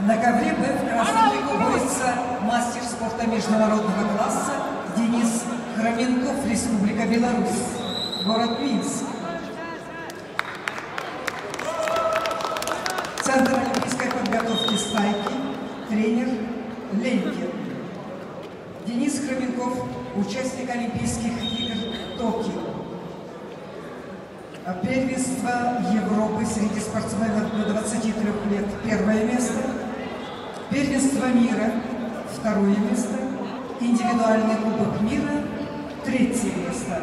На ковре Б в красном трико борется мастер спорта международного класса Денис Хроменков, Республика Беларусь, город Минск. Центр олимпийской подготовки «Стайки», тренер Ленькин. Денис Хроменков, участник Олимпийских игр Токио. Первенство Европы среди спортсменов до 23 лет – первое место. Первенство мира – второе место. Индивидуальный кубок мира – третье место.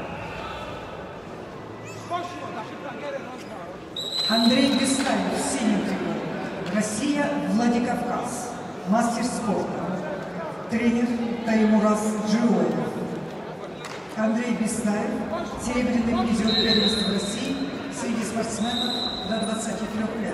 Андрей Бестаев, синий трико. Россия, Владикавказ. Мастер спорта. Тренер Таймураз Джиоев. Андрей Бестаев, серебряный призер первенства России среди спортсменов до 23 лет.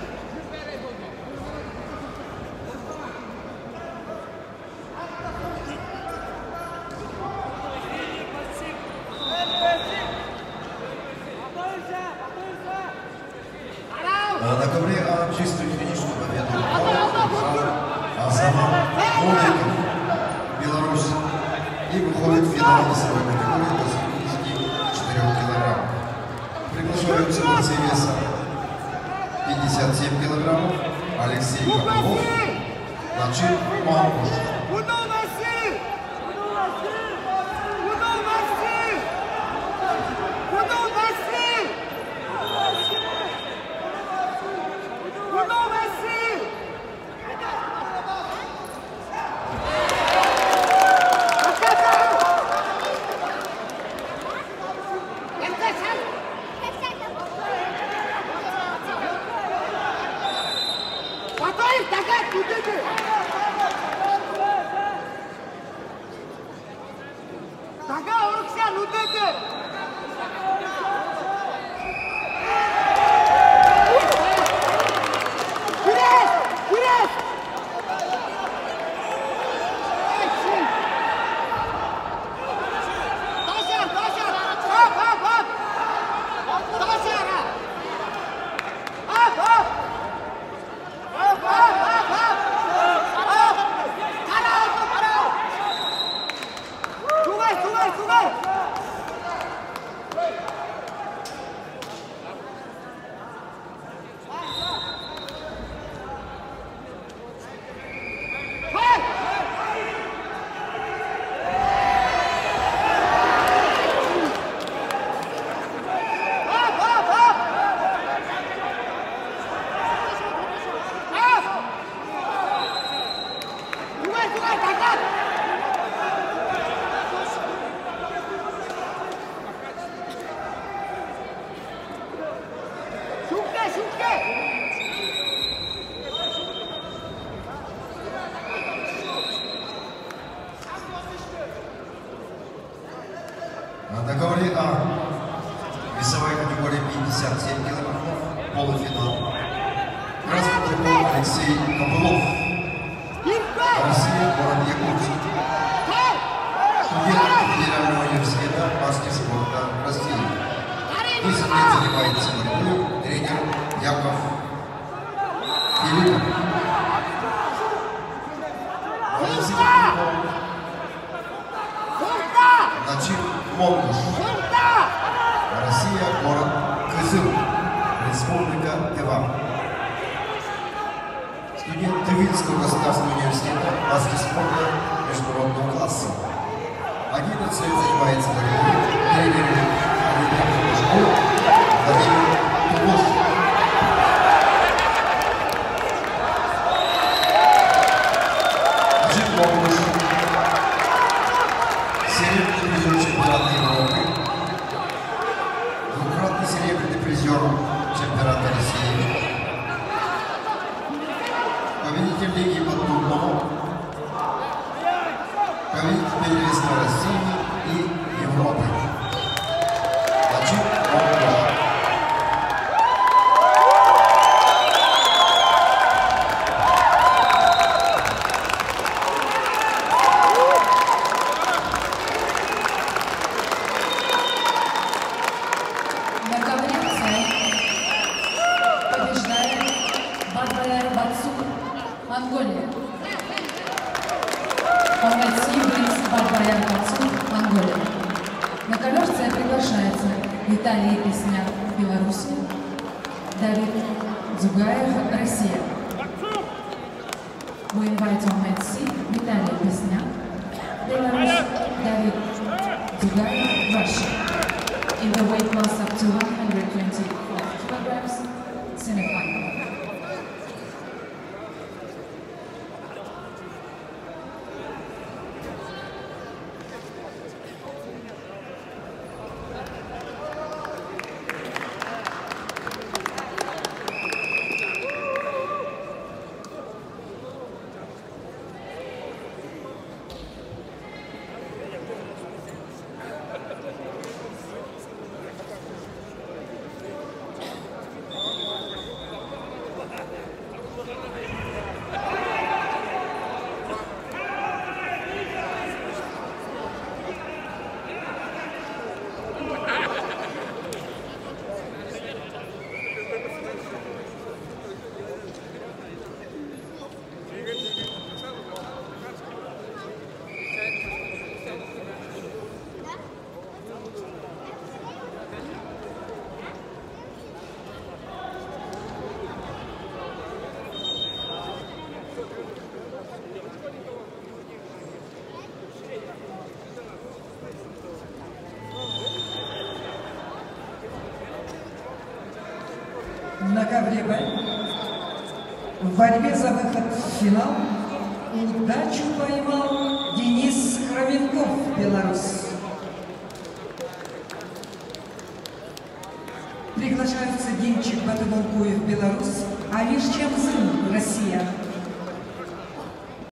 На ковре чистую финишную победу Азамат Моликов, Беларусь, и выходит в финал весовой категории до 74 килограммов. Приглашаются борцы веса 57 килограммов Алексей Копылов, Начит Маркуш. На ковре А весовая категория 57 килограммов, полуфинал. Красный трико Алексей Копылов, Россия, город Якутск. Студент Федерального университета, мастер спорта России. 10 лет занимается борьбой, тренер Яков Филиппов. Начит Молкуш. Россия, город Кызыл, Республика Тыва. Студент Тывильского государственного университета, мастер спорта международного класса. 11 лет занимается борьбой, тренер Олимпийской школы Владимир Тулуш. Начит Молкуш. Серебряный призер чемпионата Европы, двукратный серебряный призер чемпионата России, победитель лиги по турному, победитель первенства России и Европы. Начит Молкуш. Побеждает Бадбаяр Бацур. Монголия. Помойти вниз Барбарян Кацу, Монголия. На ковер приглашается Виталий Песняк, Белоруссия, Давид Дзугаев, Россия. We invite on Mat C, Vitaly Pesnyak, Belarus, David Zugaev, Russia. In the weight class up to 124 kilograms, semifinal. На ковре Б в борьбе за выход в финал удачу поймал Денис Кровенков, Беларусь. Приглашаются Димчик Батыгункуев, Беларусь, Алиш Чамзын, Россия.